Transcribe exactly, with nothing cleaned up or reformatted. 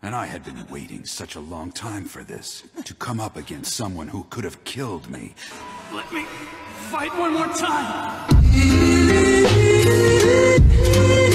And I had been waiting such a long time for this, to come up against someone who could have killed me. Let me fight one more time!